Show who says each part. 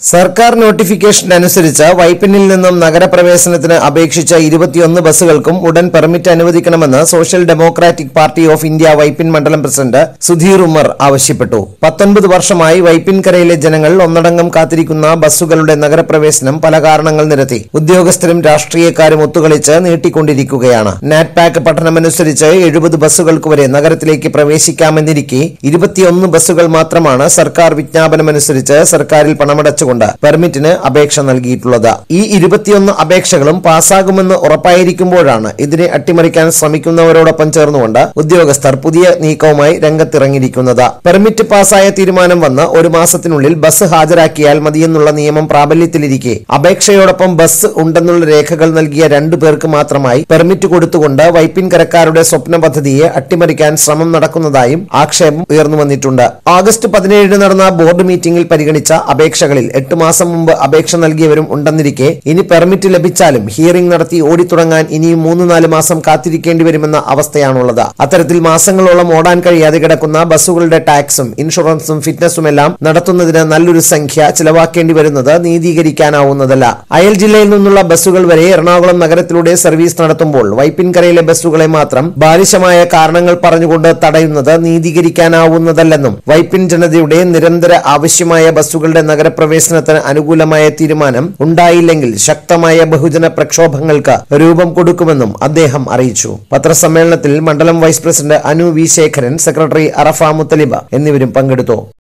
Speaker 1: സർക്കാർ നോട്ടിഫിക്കേഷൻ അനുസരിച്ച് വൈപ്പിനിൽ നിന്നും നഗരപ്രവേശനത്തിന് അപേക്ഷിച്ച 21 ബസ്സുകൾക്കും ഉടൻ പെർമിറ്റ് അനുവദിക്കണമെന്ന് social democratic party of India Vypin മണ്ഡലം പ്രസിഡന്റ് സുധീർ ഉമർ ആവശ്യപ്പെട്ടു. 19 വർഷമായി വൈപ്പിൻകരയിലെ ജനങ്ങൾ ഒന്നടങ്കം കാത്തിരിക്കുന്ന ബസ്സുകളുടെ നഗരപ്രവേശനം പല കാരണങ്ങൾ നിരത്തി ഉദ്യോഗസ്ഥരും രാഷ്ട്രീയക്കാരും ഒത്തുകളിച്ച് നീട്ടിക്കൊണ്ടിരിക്കുകയാണ്. നാറ്റ്പാക് പഠനമനുസരിച്ച് 70 ബസ്സുകൾക്ക് വരെ നഗരത്തിലേക്ക് പ്രവേശിക്കാമെന്നിരിക്കെ 21 ബസ്സുകൾ മാത്രമാണ് സർക്കാർ വിജ്ഞാപനമനുസരിച്ച് സർക്കാരിൽ പണമടച്ചുകൊണ്ട് പെർമിറ്റിന് അപേക്ഷ നൽകിയിട്ടുള്ളത്. ഈ 21 അപേക്ഷകളും പാസ്സാകുമെന്ന് ഉറപ്പായിരിക്കുമ്പോഴാണ് ഇതിനെ അട്ടിമറിക്കാൻ ശ്രമിക്കുന്നവരോടൊപ്പം ചേർന്നുകൊണ്ട് ഉദ്യോഗസ്ഥർ പുതിയ നീക്കവുമായി രംഗത്തിറങ്ങിയിരിക്കുന്നത്. പെർമിറ്റ് പാസ്സായ തീരുമാനം വന്ന് ഒരു മാസത്തിനുള്ളിൽ ബസ് ഹാജരാക്കിയാൽ മതിയെന്നുള്ള നിയമം പ്രാബല്യത്തിലിരിക്കെ അപേക്ഷയോടൊപ്പം ബസ് ഉണ്ടെന്നുള്ള രേഖകൾ നൽകിയ 2 പേർക്ക് മാത്രമായി പെർമിറ്റ് കൊടുത്തുകൊണ്ട് വൈപ്പിൻകരക്കാരുടെ സ്വപ്ന പദ്ധതിയെ അട്ടിമറിക്കാൻ ശ്രമം നടക്കുന്നതായും ആക്ഷേപം ഉയർന്നു വന്നിട്ടുണ്ട്. ഓഗസ്റ്റ് 17 നടന്ന ബോർഡ് മീറ്റിംഗിൽ പരിഗണിച്ച അപേക്ഷകളിൽ 8 മാസം മുമ്പ് അപേക്ഷ നൽകിയവരും ഉണ്ടെന്നിരിക്കെ ഇനി പെർമിറ്റ് ലഭിച്ചാലും ഹിയറിംഗ് നടത്തി ഓടിത്തുടങ്ങാൻ ഇനിയും 3-4 മാസം കാത്തിരിക്കേണ്ടി വരുമെന്ന അവസ്ഥയാണുള്ളത്. അത്തരത്തിൽ മാസങ്ങളോളം ഓടാൻ കഴിയാതെ കിടക്കുന്ന ബസ്സുകളുടെ ടാക്സും ഇൻഷുറൻസും ഫിറ്റ്നസുമെല്ലാം നടത്തുന്നതിന് നല്ലൊരു സംഖ്യ ചിലവാക്കേണ്ടി വരുന്നത് നീതീകരിക്കാനാവുന്നതല്ല. അയൽ ജില്ലയിൽ നിന്നുള്ള ബസ്സുകൾ വരെ എറണാകുളം നഗരത്തിലൂടെ സർവീസ് നടത്തുമ്പോൾ വൈപ്പിൻകരയിലെ ബസ്സുകളെ മാത്രം ബാലിശമായ കാരണങ്ങൾ പറഞ്ഞുകൊണ്ട് തടയുന്നത് നീതീകരിക്കാനാവുന്നതല്ലെന്നും വൈപ്പിൻ ജനതയുടെ നിരന്തര ആവശ്യമായ ബസ്സുകളുടെ നഗരപ്രവേശനത്തിന് അനുകൂലമായ തീരുമാനം ഉണ്ടായില്ലെങ്കിൽ ശക്തമായ ബഹുജന പ്രക്ഷോഭങ്ങൾക്ക് രൂപം കൊടുക്കുമെന്നും അദ്ദേഹം അറിയിച്ചു. പത്രസമ്മേളനത്തിൽ മണ്ഡലം vice president Anu V Sekharan, secretary Arafa Muthaliba എന്നിവരും പങ്കെടുത്തു.